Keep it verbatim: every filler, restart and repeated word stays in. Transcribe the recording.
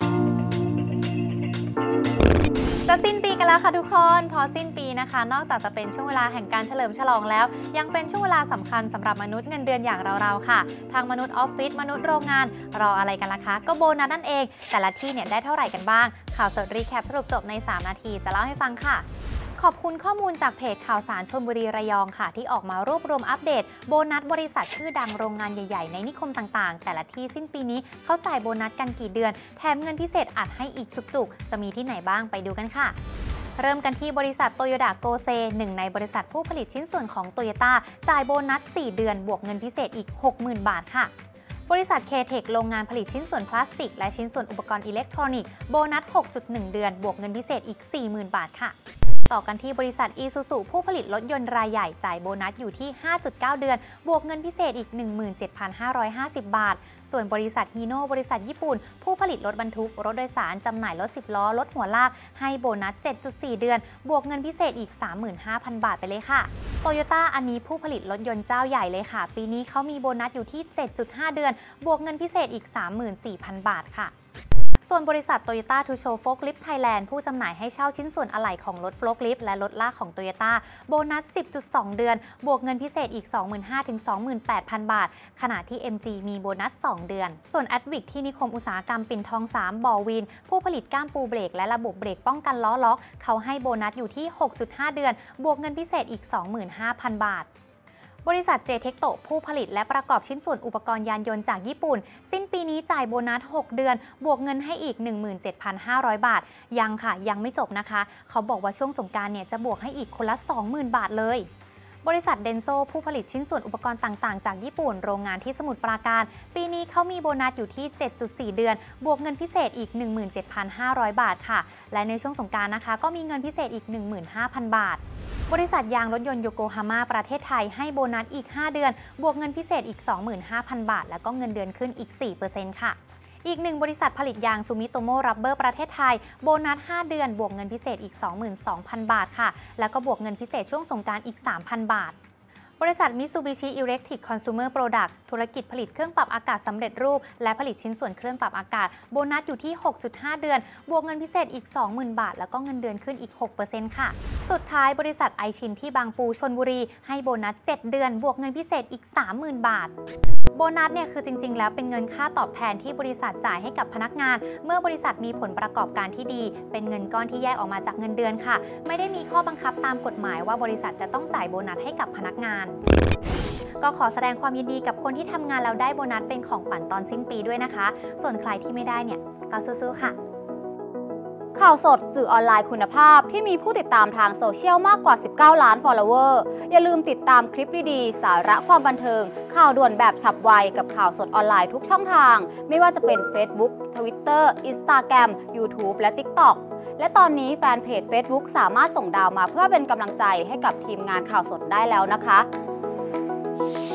จะสิ้นปีกันแล้วค่ะทุกคนพอสิ้นปีนะคะนอกจากจะเป็นช่วงเวลาแห่งการเฉลิมฉลองแล้วยังเป็นช่วงเวลาสำคัญสำหรับมนุษย์เงินเดือนอย่างเราๆค่ะทางมนุษย์ออฟฟิศมนุษย์โรงงานรออะไรกันล่ะคะก็โบนัสนั่นเองแต่ละที่เนี่ยได้เท่าไหร่กันบ้างข่าวสดรีแคปสรุปจบในสามนาทีจะเล่าให้ฟังค่ะขอบคุณข้อมูลจากเพจข่าวสารชลบุรีระยองค่ะที่ออกมารวบรวมอัปเดตโบนัสบริษัทชื่อดังโรงงานใหญ่ๆในนิคมต่างๆแต่ละที่สิ้นปีนี้เข้าจ่ายโบนัสกันกี่เดือนแถมเงินพิเศษอัดให้อีกจุกๆจะมีที่ไหนบ้างไปดูกันค่ะเริ่มกันที่บริษัทโตโยต้าโกเซหนึ่งในบริษัทผู้ผลิตชิ้นส่วนของโตโยต้าจ่ายโบนัสสี่เดือนบวกเงินพิเศษอีก หกหมื่น บาทค่ะบริษัทเคเทคโรงงานผลิตชิ้นส่วนพลาสติกและชิ้นส่วนอุปกรณ์อิเล็กทรอนิกส์โบนัส หกจุดหนึ่ง เดือนบวกเงินพิเศษอีก สี่หมื่น บาทค่ะต่อกันที่บริษัทอีซูซูผู้ผลิตรถยนต์รายใหญ่จ่ายโบนัสอยู่ที่ ห้าจุดเก้า เดือนบวกเงินพิเศษอีก หนึ่งหมื่นเจ็ดพันห้าร้อยห้าสิบ บาทส่วนบริษัทฮีโน่บริษัทญี่ปุ่นผู้ผลิตรถบรรทุกรถโดยสารจำหน่ายรถสิบล้อรถหัวลากให้โบนัส เจ็ดจุดสี่ เดือนบวกเงินพิเศษอีก สามหมื่นห้าพัน บาทไปเลยค่ะโตโยต้าอันนี้ผู้ผลิตรถยนต์เจ้าใหญ่เลยค่ะปีนี้เขามีโบนัสอยู่ที่ เจ็ดจุดห้า เดือนบวกเงินพิเศษอีก สามหมื่นสี่พัน บาทค่ะส่วนบริษัท Toyota To Show Forklift Thailand ผู้จำหน่ายให้เช่าชิ้นส่วนอะไหล่ของรถ Forklift และรถลากของ Toyota โบนัส สิบจุดสอง เดือนบวกเงินพิเศษอีก สองหมื่นห้าพัน ถึง สองหมื่นแปดพัน บาทขณะที่ เอ็ม จี มีโบนัส สอง เดือนส่วน Advic ที่นิคมอุตสาหกรรมปิ่นทองสามบ่อวินผู้ผลิตก้ามปูเบรกและระบบเบรกป้องกันล้อล็อกเขาให้โบนัสอยู่ที่ หกจุดห้า เดือนบวกเงินพิเศษอีก สองหมื่นห้าพัน บาทบริษัทเจเทคโตผู้ผลิตและประกอบชิ้นส่วนอุปกรณ์ยานยนต์จากญี่ปุ่นสิ้นปีนี้จ่ายโบนัสหกเดือนบวกเงินให้อีก หนึ่งหมื่นเจ็ดพันห้าร้อย บาทยังค่ะยังไม่จบนะคะเขาบอกว่าช่วงสงกรานต์เนี่ยจะบวกให้อีกคนละ สองหมื่น บาทเลยบริษัทเดนโซผู้ผลิตชิ้นส่วนอุปกรณ์ต่างๆจากญี่ปุ่นโรงงานที่สมุทรปราการปีนี้เขามีโบนัสอยู่ที่ เจ็ดจุดสี่ เดือนบวกเงินพิเศษอีก หนึ่งหมื่นเจ็ดพันห้าร้อย บาทค่ะและในช่วงสงกรานต์นะคะก็มีเงินพิเศษอีก หนึ่งหมื่นห้าพัน บาทบริษัทยางรถยนต์โยโกฮาม่าประเทศไทยให้โบนัสอีกห้าเดือนบวกเงินพิเศษอีก สองหมื่นห้าพัน บาทแล้วก็เงินเดือนขึ้นอีก สี่เปอร์เซ็นต์ ค่ะอีกหนึ่งบริษัทผลิตยางซูมิโตโมรับเบอร์ประเทศไทยโบนัสห้าเดือนบวกเงินพิเศษอีก สองหมื่นสองพัน บาทค่ะแล้วก็บวกเงินพิเศษช่วงสงกรานต์อีก สามพัน บาทบริษัท Mitsubishi Electric Consumer Product ธุรกิจผลิตเครื่องปรับอากาศสำเร็จรูปและผลิตชิ้นส่วนเครื่องปรับอากาศโบนัสอยู่ที่ หกจุดห้า เดือนบวกเงินพิเศษอีก สองหมื่น บาทแล้วก็เงินเดือนขึ้นอีก หกเปอร์เซ็นต์ ค่ะสุดท้ายบริษัทไอชินที่บางปูชลบุรีให้โบนัสเจ็ดเดือนบวกเงินพิเศษอีก สามหมื่น บาทโบนัสเนี่ยคือจริงๆแล้วเป็นเงินค่าตอบแทนที่บริษัทจ่ายให้กับพนักงานเมื่อบริษัทมีผลประกอบการที่ดีเป็นเงินก้อนที่แยกออกมาจากเงินเดือนค่ะไม่ได้มีข้อบังคับตามกฎหมายว่าบริษัทจะต้องจ่ายโบนัสให้กับพนักงานก็ขอแสดงความยินดีกับคนที่ทำงานแล้วได้โบนัสเป็นของขวัญตอนสิ้นปีด้วยนะคะส่วนใครที่ไม่ได้เนี่ยก็สู้ๆค่ะข่าวสดสื่อออนไลน์คุณภาพที่มีผู้ติดตามทางโซเชียลมากกว่าสิบเก้าล้าน follower อย่าลืมติดตามคลิปดีๆสาระความบันเทิงข่าวด่วนแบบฉับไวกับข่าวสดออนไลน์ทุกช่องทางไม่ว่าจะเป็น Facebook Twitter Instagram YouTube และ TikTok และตอนนี้แฟนเพจ Facebook สามารถส่งดาวมาเพื่อเป็นกำลังใจให้กับทีมงานข่าวสดได้แล้วนะคะ